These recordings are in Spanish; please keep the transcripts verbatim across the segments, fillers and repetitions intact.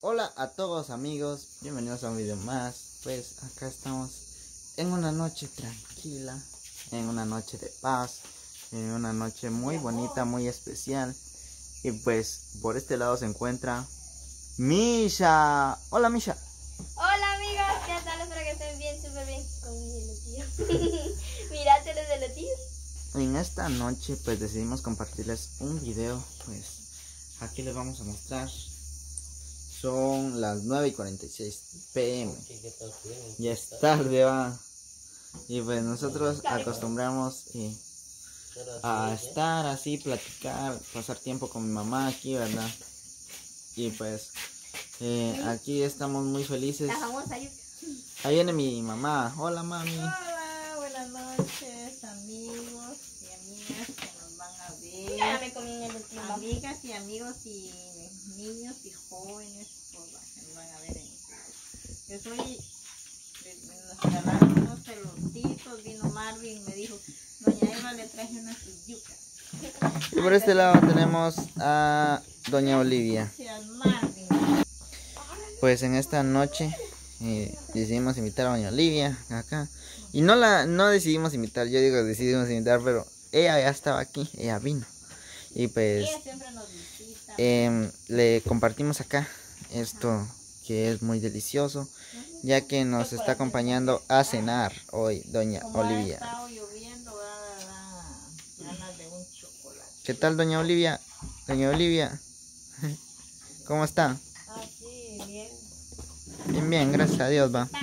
Hola a todos amigos, bienvenidos a un video más. Pues acá estamos en una noche tranquila, en una noche de paz, en una noche muy bonita, muy especial. Y pues por este lado se encuentra Misha. Hola Misha. Hola amigos, ¿qué tal? Espero que estén bien, súper bien con mis elotíos. Mirate los elotíos. En esta noche pues decidimos compartirles un video. Pues aquí les vamos a mostrar. Son las nueve y cuarenta y seis pm. Ya es tarde, va. Y pues nosotros acostumbramos eh, a estar así, platicar, pasar tiempo con mi mamá aquí, ¿verdad? Y pues eh, aquí estamos muy felices. Ahí viene mi mamá. Hola mami. Hola, buenas noches amigos y amigas que nos van a ver. Ya me comí un elotio. Amigas y amigos y niños y jóvenes pues, que nos van a ver en este video. Yo soy, nos regalaron unos elotitos, vino Marvin y me dijo, doña Eva le traje unas yucas. Y por este lado tenemos a doña Olivia. Gracias Marvin. Pues en esta noche eh, decidimos invitar a doña Olivia acá. Y no la no decidimos invitar, yo digo decidimos invitar, pero ella ya estaba aquí, ella vino. Y pues Ella siempre nos visita. eh, le compartimos acá esto que es muy delicioso, ya que nos está acompañando a cenar hoy doña Como Olivia. ha estado lloviendo, da, da ganas de un chocolate. ¿Qué tal doña Olivia? Doña Olivia, ¿cómo está? Ah, sí, bien. Bien, bien, gracias a Dios, va.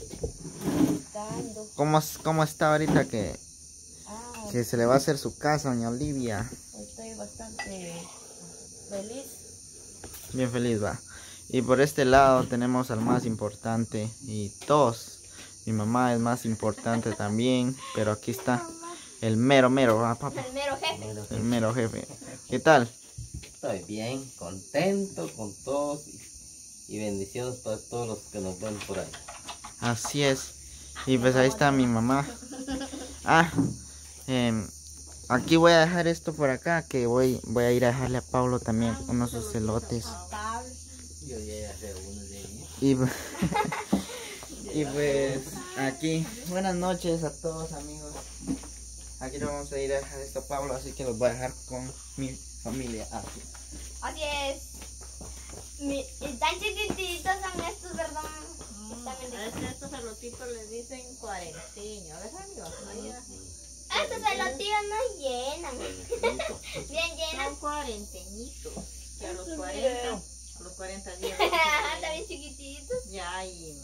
¿Cómo, cómo está ahorita que, Ah, que se le va a hacer su casa, doña Olivia? estoy bastante feliz. Bien feliz, va. Y por este lado tenemos al más importante y todos. Mi mamá es más importante también, pero aquí está el mero mero, ¿va, papá? El mero jefe. El mero jefe. ¿Qué tal? Estoy bien, contento con todos y, y bendiciones para todos los que nos ven por ahí. Así es. Y pues ahí está mi mamá. Ah, eh, aquí voy a dejar esto por acá, que voy voy a ir a dejarle a Pablo también unos sus elotes. Yo ya hace uno de ellos. Y, y pues aquí, buenas noches a todos amigos. Aquí le vamos a ir a dejar esto a Pablo, así que los voy a dejar con mi familia aquí. Así es. Mi, y tan chiquititos son estos, ¿verdad? Están bien A ricos. este- estos elotitos les dicen cuarenteño. ¿Ves, amigos? Ahí, Estos elotíos no llenan. Bien llenan. son cuarenteñitos. Que a los cuarenta, a los cuarenta días. Están bien chiquititos. Ya hay.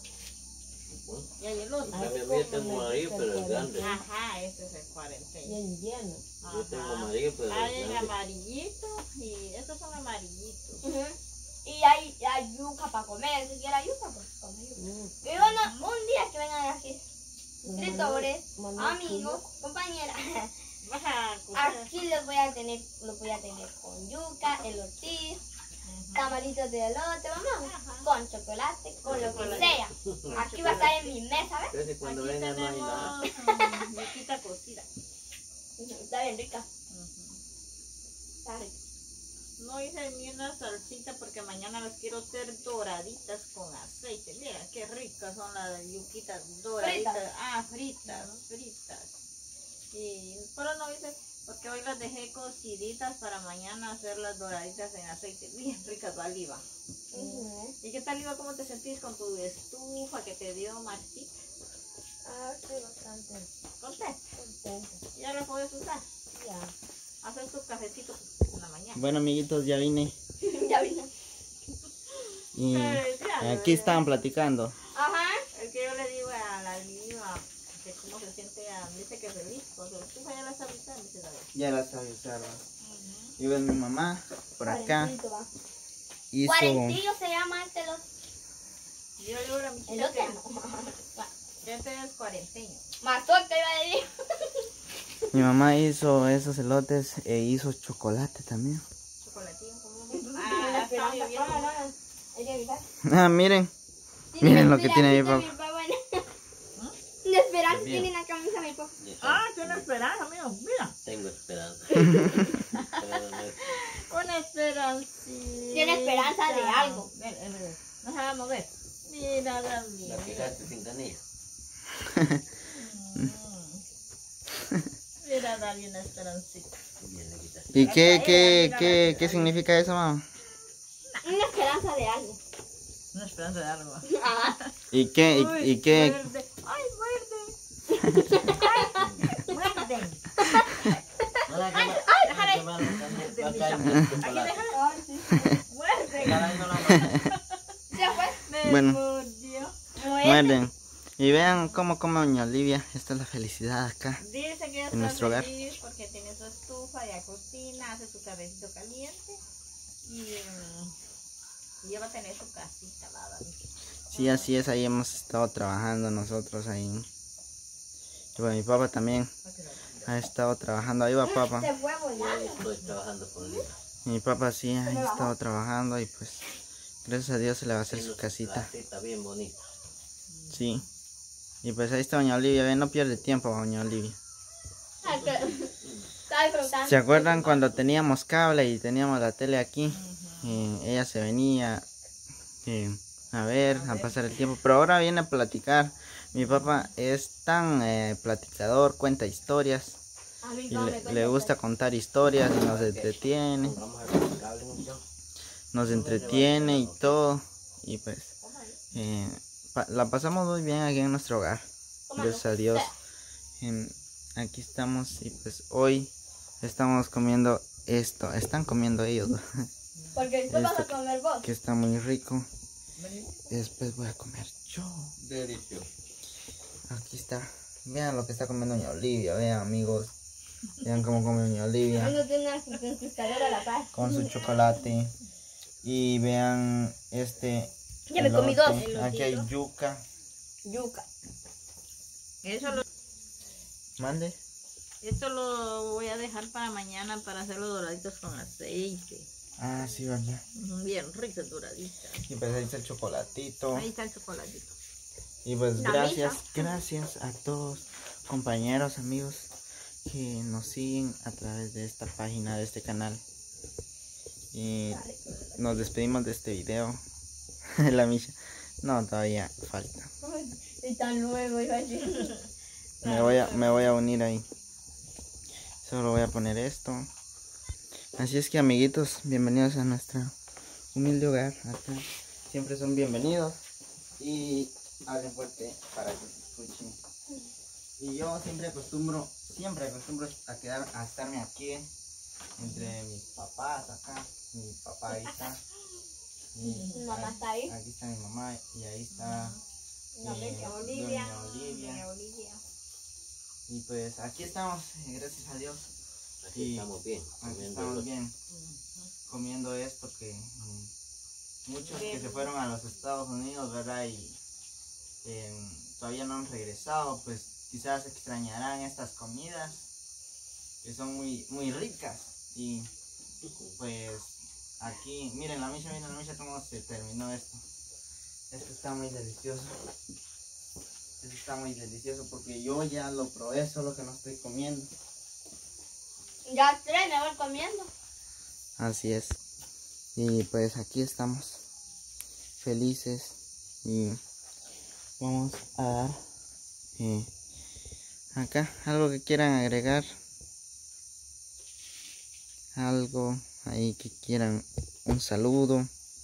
Ya hay elotes. A mí yo tengo amarillo, pero es grande. Ajá, ese es el cuarenteño. Bien lleno. Yo tengo Ajá. amarillo, pero Hay es en grande. amarillito y estos son amarillitos. Ujú. Y hay, hay yuca para comer. Si quiera yuca, pues come yuca. Y bueno, un día que vengan aquí, suscriptores, amigos, compañeras, Vas a cocer. aquí los voy a tener, los voy a tener con yuca, elote, tamalitos de elote, mamá, con chocolate, con lo que sea. Aquí va a estar en mi mesa, ¿ves? Entonces cuando Aquí vengan no hay nada. tenemos um, yuquita cocida. Ujú, está bien rica. Ujú. Está rica. No hice ni una salsita porque mañana las quiero hacer doraditas con aceite. Mira qué ricas son las yuquitas doraditas. Fritas. Ah, fritas, fritas. Y, pero no hice porque hoy las dejé cociditas para mañana hacerlas doraditas en aceite. Bien ricas, va, Liva. Ujú. ¿Y qué tal, Liva? ¿Cómo te sentís con tu estufa que te dio Martita? Ah, estoy bastante ¿Contenta? contenta. ¿Ya la puedes usar? Ya. Hacer tus cafecitos en la mañana. Bueno amiguitos, ya vine. Ya vino. Y Eh, ya, aquí ya. estaban platicando. Ajá. Es que yo le digo a la Liva que cómo se siente, a, dice que feliz, con su estufa ya la sabe usar, dice la vez. Ya las sabe usar, ¿va? Y ven mi mamá por acá Cuarentito, va. hizo. Cuarentillo se llama este elote. Yo le digo a la Michita Elote que no. este es cuarenteño. Mazorca iba a decir. Mi mamá hizo esos elotes e hizo chocolate también. Chocolatín, ¿cómo? Ah, está lloviendo. No, no, no. Hay que avisar. Ah, miren. Tiene Miren una lo que tiene mi esperanza, papá. bueno. De esperanza Bien. tiene una camisa mi papá. Yo Ah, tiene esperanza, amigo, mira. tengo esperanza. Pero no es- Una esperanza. Tiene esperanza de algo. Ven, ven, ven. No se va a mover. Mira, David. La picaste sin canilla. Mm. Mira, David, una esperancita. Bien, le quitaste. ¿Y qué, qué, qué, qué significa eso, mamá? Una esperanza de algo. Una esperanza de algo. Ajá. ¿Y qué, Uy, y, y qué? muerde. ¡Ay, muerde! ¡Ay, muerden! Hola, ¿qué más? Ay, déjala ahí. ¿Qué más? Muerden, Va a mi caer chamo. un Aquí chocolate. déjala. Ay, sí. ¡Muerden! Agarrando la mano. ¿Ya fue? Me Bueno. mordió. Muerden. Y vean cómo come doña Olivia. Esta es la felicidad acá. Dice que ya En está nuestro hogar. feliz porque tiene su estufa, ya cocina, hace su cabecito caliente y, mm, y ya va a tener su casita, va, David. Sí, así es. Ahí hemos estado trabajando nosotros ahí. Y bueno, mi papá también ha estado trabajando. Ahí va papá. Se fue volando. Estoy trabajando con Lina. Mi papá sí ha estado trabajando y pues gracias a Dios se le va a hacer Tiene su casita. casita bien bonita. Sí. Y pues ahí está doña Olivia. Ve, no pierde tiempo doña Olivia. Ay, que- Estaba disfrutando. ¿Se acuerdan cuando teníamos cable y teníamos la tele aquí? Eh, ella se venía eh, a ver, a pasar el tiempo. Pero ahora viene a platicar. Mi papá es tan eh, platicador, cuenta historias. A mí Y no me le, cuenta le gusta contar historias y nos entretiene. Vamos a ver el cable, muchacho. Nos entretiene y todo. Y pues eh, pa- la pasamos muy bien aquí en nuestro hogar. Gracias a Dios. Em, aquí estamos y pues hoy estamos comiendo esto. Están comiendo ellos, ¿no? Porque tú vas a Esto comer vos. que está muy rico. Y después voy a comer yo. Delicioso. Aquí está. Vean lo que está comiendo doña Olivia. Vean, amigos. Vean cómo come doña Olivia. Uno tiene una conquistadora a la paz. Con su chocolate. Y vean este. Ya me comí dos. elote. Aquí hay yuca. Yuca. Eso lo, Mande. esto lo voy a dejar para mañana para hacer los doraditos con aceite. Ah, sí, verdad. Ujú, bien ricos doraditos. Y pues ahí está el chocolatito. Ahí está el chocolatito. Y pues La gracias, misa. gracias a todos compañeros, amigos que nos siguen a través de esta página, de este canal. Y nos despedimos de este video. La Misha. No, todavía falta. Y tan luego iba a decir. Me voy a, me voy a unir ahí. Solo voy a poner esto. Así es que, amiguitos, bienvenidos a nuestro humilde hogar. Acá siempre son bienvenidos. Y hablen fuerte para que se escuchen. Y yo siempre acostumbro, siempre acostumbro a quedar, a estarme aquí entre mis papás acá. Mi papá ahí está. Y Mi mamá está ahí. Aquí está mi mamá y ahí está No, eh, doña Olivia. doña Olivia. Doña Olivia. Y pues aquí estamos, eh, gracias a Dios. Aquí Sí. estamos bien. Aquí comiendo estamos los- bien comiendo esto que mm, muchos que se fueron a los Estados Unidos, ¿verdad? Y eh, todavía no han regresado, pues quizás extrañarán estas comidas que son muy, muy ricas. Y pues aquí, miren la Misha, miren la Misha cómo se terminó esto. Esto está muy delicioso. Esto está muy delicioso porque yo ya lo probé, solo que no estoy comiendo. Ya tres me voy comiendo. Así es. Y pues aquí estamos felices y vamos a dar eh, acá algo que quieran agregar, algo ahí que quieran, un saludo.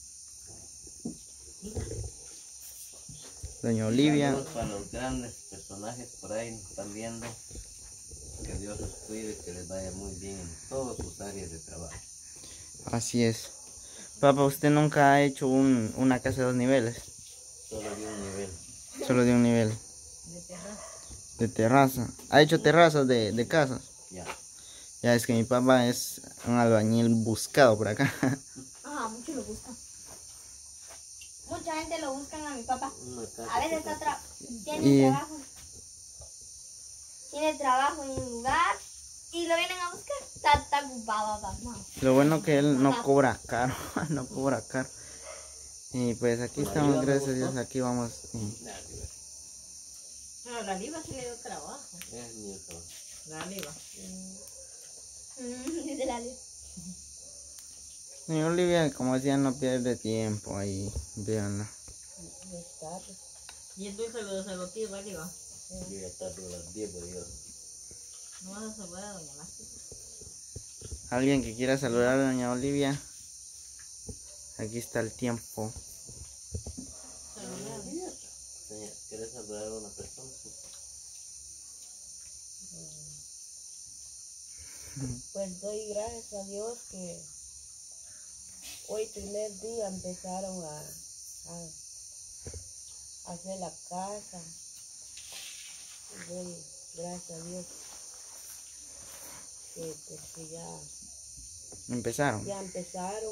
Doña Olivia. Saludos para los grandes personajes por ahí nos están viendo. Que Dios los cuide, que les vaya muy bien en todas sus áreas de trabajo. Así es. Papá, usted nunca ha hecho un, una casa de dos niveles, Solo de un nivel. solo de un nivel, De terraza. de terraza. ¿Ha hecho terrazas de, de casas? Ya. Ya es que mi papá es un albañil buscado por acá. Ajá, muchos lo buscan. Mucha gente lo buscan a mi papá. Una casa A veces que está tra tiene Y- trabajo. Tiene trabajo en un lugar y lo vienen a buscar. Está, está ocupado, papá. Lo bueno que él no cobra caro, no cobra caro. Y pues aquí estamos, gracias a Dios, aquí vamos. eh, Nada que ver. Pero la Liva sí le dio trabajo. Es mi trabajo. La Liva. Mm, dice la luz. Doña Olivia, como decía, no pierde tiempo ahí, véanla. Y el dulce lo se lo tiro arriba. Llega tarde a las diez, por Dios. No vas a saludar a doña Masti. Alguien que quiera saludar a doña Olivia. Aquí está el tiempo. Saludar. Señor, ¿quieres saludar a una persona? Pues doy gracias a Dios que hoy primer día empezaron a, a, a hacer la casa. Y doy gracias a Dios que, pues, que ya, Empezaron. ya empezaron.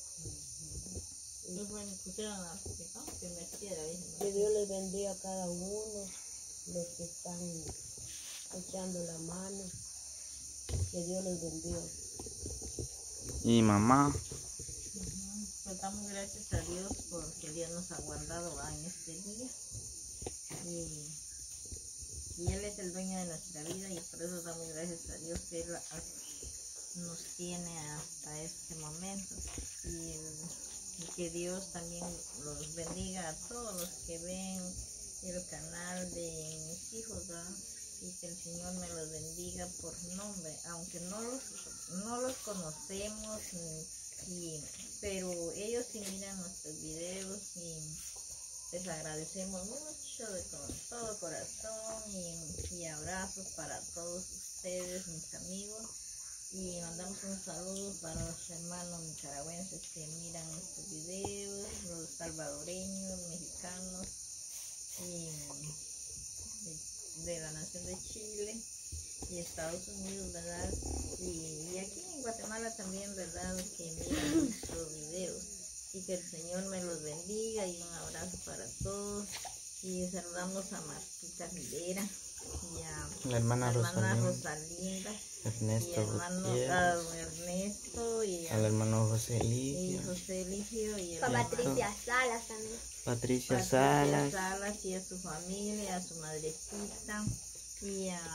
Pues bueno, pusieron a ¿no? Que me quiera, dije. Que Dios les bendiga a cada uno, los que están echando la mano. Que Dios les bendiga. Y mamá. Uh-huh. Pues damos gracias a Dios porque Dios nos ha guardado ¿va? En este día. Y, y Él es el dueño de nuestra vida y por eso damos gracias a Dios que Él nos tiene hasta este momento. Y, y que Dios también los bendiga a todos los que ven el canal de mis hijos, ¿verdad? Y que el Señor me los bendiga por nombre, aunque no los, no los conocemos, y, pero ellos sí miran nuestros videos y les agradecemos mucho de con todo corazón y, y abrazos para todos ustedes, mis amigos, y mandamos un saludo para los hermanos nicaragüenses que miran nuestros videos, los salvadoreños, mexicanos y de la nación de Chile y Estados Unidos, ¿verdad? Y, y aquí en Guatemala también, ¿verdad? Que miran nuestros videos. Y que el Señor me los bendiga y un abrazo para todos. Y saludamos a Martita Rivera y a La hermana, la hermana Rosalinda, Rosalinda, Ernesto y hermano Gutiérrez, a don Ernesto y a, al hermano José y Eligio, José Eligio y el Con hermano Patricia Salas también. Patricia Patricia Salas, Salas y a su familia, a su madrecita y a,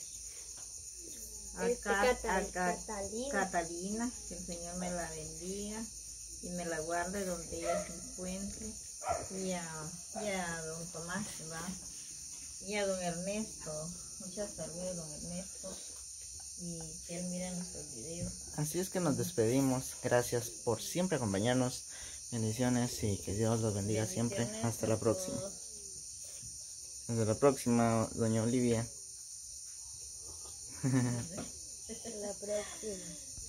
a, Este, Ca- Cata- a Ca- Catalina. Catalina, que el Señor me la bendiga y me la guarde donde ella se encuentre, y a, y a don Tomás, ¿verdad? Y a don Ernesto, muchas saludos don Ernesto, y que él mira nuestros videos. así es que nos despedimos. Gracias por siempre acompañarnos. Bendiciones y que Dios los bendiga siempre. Bendiciones Hasta a la próxima. todos. Hasta la próxima, doña Olivia. La próxima.